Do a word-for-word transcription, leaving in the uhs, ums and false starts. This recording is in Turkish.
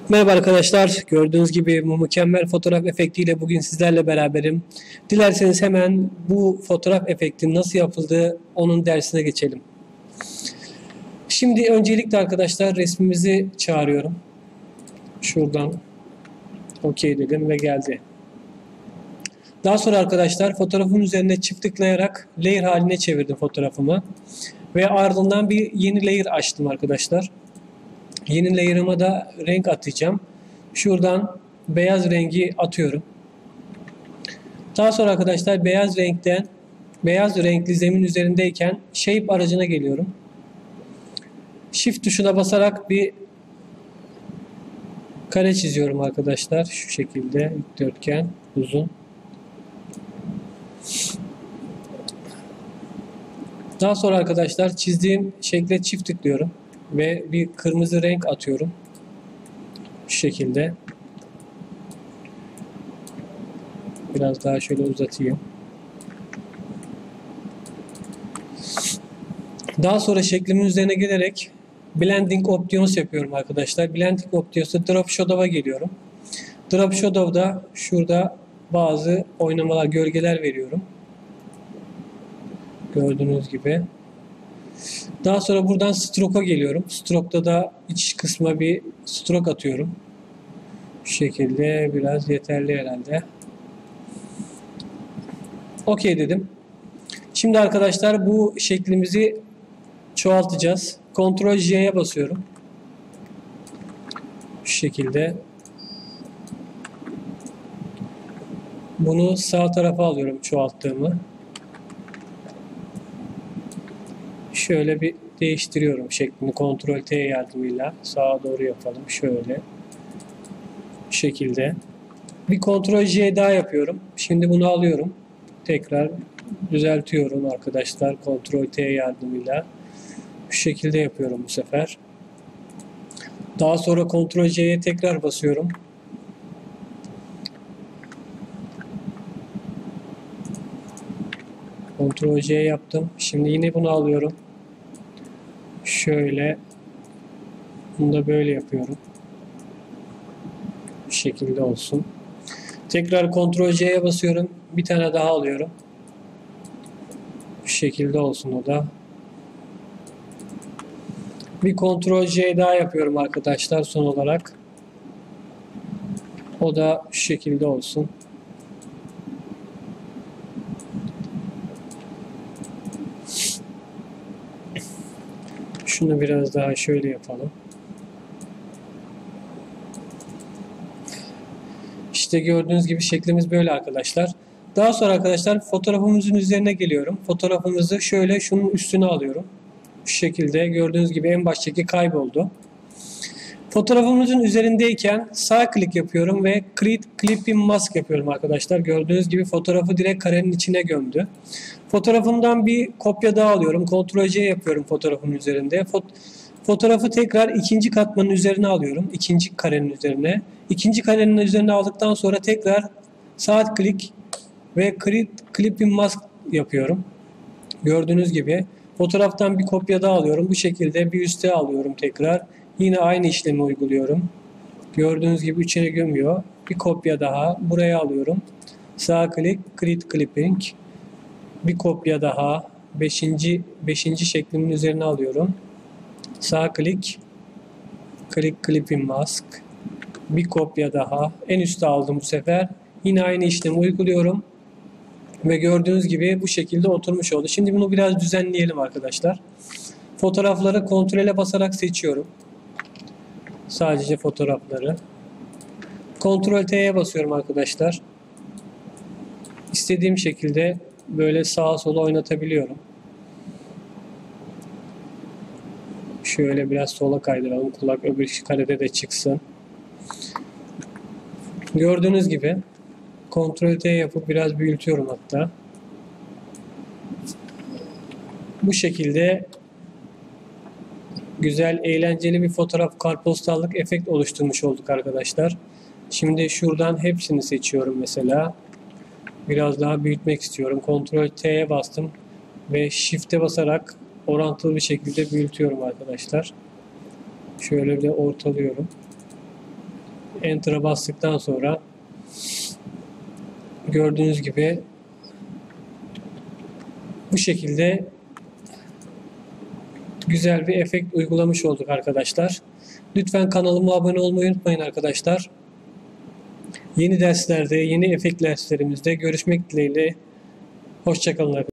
Merhaba arkadaşlar. Gördüğünüz gibi bu mükemmel fotoğraf efektiyle bugün sizlerle beraberim. Dilerseniz hemen bu fotoğraf efektinin nasıl yapıldığı onun dersine geçelim. Şimdi öncelikle arkadaşlar resmimizi çağırıyorum. Şuradan OK dedim ve geldi. Daha sonra arkadaşlar fotoğrafın üzerine çift tıklayarak layer haline çevirdim fotoğrafımı. Ve ardından bir yeni layer açtım arkadaşlar. Yeni layer'ıma da renk atacağım. Şuradan beyaz rengi atıyorum. Daha sonra arkadaşlar beyaz renkten beyaz renkli zemin üzerindeyken shape aracına geliyorum. Shift tuşuna basarak bir kare çiziyorum arkadaşlar. Şu şekilde dikdörtgen uzun. Daha sonra arkadaşlar çizdiğim şekle çift tıklıyorum ve bir kırmızı renk atıyorum. Şu şekilde. Biraz daha şöyle uzatayım. Daha sonra şeklimin üzerine gelerek Blending Options yapıyorum arkadaşlar. Blending Options'ta Drop Shadow'a geliyorum. Drop Shadow'da şurada bazı oynamalar, gölgeler veriyorum. Gördüğünüz gibi. Daha sonra buradan Stroke'a geliyorum. Stroke'da da iç kısma bir stroke atıyorum. Şu şekilde biraz yeterli herhalde. OK dedim. Şimdi arkadaşlar bu şeklimizi çoğaltacağız. Ctrl J'ye basıyorum. Şu şekilde. Bunu sağ tarafa alıyorum çoğalttığımı. Şöyle bir değiştiriyorum şeklini. Ctrl T yardımıyla sağa doğru yapalım. Şöyle. Bu şekilde. Bir Ctrl J daha yapıyorum. Şimdi bunu alıyorum. Tekrar düzeltiyorum arkadaşlar. Ctrl T yardımıyla. Bu şekilde yapıyorum bu sefer. Daha sonra Ctrl J'ye tekrar basıyorum. Ctrl C yaptım. Şimdi yine bunu alıyorum. Şöyle. Bunu da böyle yapıyorum. Bu şekilde olsun. Tekrar Ctrl C'ye basıyorum. Bir tane daha alıyorum. Bu şekilde olsun o da. Bir Ctrl C daha yapıyorum arkadaşlar son olarak. O da şu şekilde olsun. Şunu biraz daha şöyle yapalım. İşte gördüğünüz gibi şeklimiz böyle arkadaşlar. Daha sonra arkadaşlar fotoğrafımızın üzerine geliyorum. Fotoğrafımızı şöyle şunun üstüne alıyorum. Şu şekilde gördüğünüz gibi en baştaki kayboldu. Fotoğrafımızın üzerindeyken sağ klik yapıyorum ve Create Clipping Mask yapıyorum arkadaşlar. Gördüğünüz gibi fotoğrafı direkt karenin içine gömdü. Fotoğrafımdan bir kopya daha alıyorum. Ctrl C yapıyorum fotoğrafın üzerinde. Fot Fotoğrafı tekrar ikinci katmanın üzerine alıyorum. İkinci karenin üzerine. İkinci karenin üzerine aldıktan sonra tekrar sağ klik ve Create Clipping Mask yapıyorum. Gördüğünüz gibi fotoğraftan bir kopya daha alıyorum. Bu şekilde bir üste alıyorum tekrar. Yine aynı işlemi uyguluyorum. Gördüğünüz gibi içine gömüyor. Bir kopya daha buraya alıyorum. Sağ klik, Create Clipping. Bir kopya daha. Beşinci, beşinci şeklimin üzerine alıyorum. Sağ klik, Click Clipping Mask. Bir kopya daha. En üstte aldım bu sefer. Yine aynı işlemi uyguluyorum. Ve gördüğünüz gibi bu şekilde oturmuş oldu. Şimdi bunu biraz düzenleyelim arkadaşlar. Fotoğrafları Ctrl'e basarak seçiyorum. Sadece fotoğrafları. Ctrl T'ye basıyorum arkadaşlar. İstediğim şekilde böyle sağa sola oynatabiliyorum. Şöyle biraz sola kaydıralım. Kulak öbür karede de çıksın. Gördüğünüz gibi Ctrl T yapıp biraz büyütüyorum hatta. Bu şekilde güzel, eğlenceli bir fotoğraf kartpostallık efekt oluşturmuş olduk arkadaşlar. Şimdi şuradan hepsini seçiyorum mesela. Biraz daha büyütmek istiyorum. Ctrl T'ye bastım ve Shift'e basarak orantılı bir şekilde büyütüyorum arkadaşlar. Şöyle bir de ortalıyorum. Enter'a bastıktan sonra gördüğünüz gibi bu şekilde güzel bir efekt uygulamış olduk arkadaşlar. Lütfen kanalıma abone olmayı unutmayın arkadaşlar. Yeni derslerde, yeni efekt derslerimizde görüşmek dileğiyle. Hoşça kalın arkadaşlar.